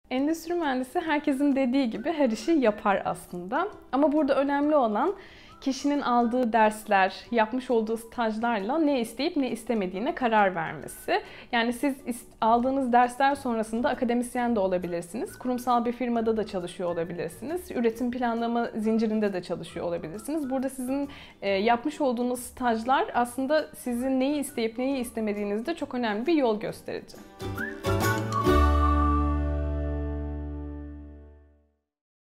Endüstri mühendisi herkesin dediği gibi her işi yapar aslında. Ama burada önemli olan kişinin aldığı dersler, yapmış olduğu stajlarla ne isteyip ne istemediğine karar vermesi. Yani siz aldığınız dersler sonrasında akademisyen de olabilirsiniz. Kurumsal bir firmada da çalışıyor olabilirsiniz. Üretim planlama zincirinde de çalışıyor olabilirsiniz. Burada sizin yapmış olduğunuz stajlar aslında sizin neyi isteyip neyi istemediğinizde çok önemli bir yol gösterici.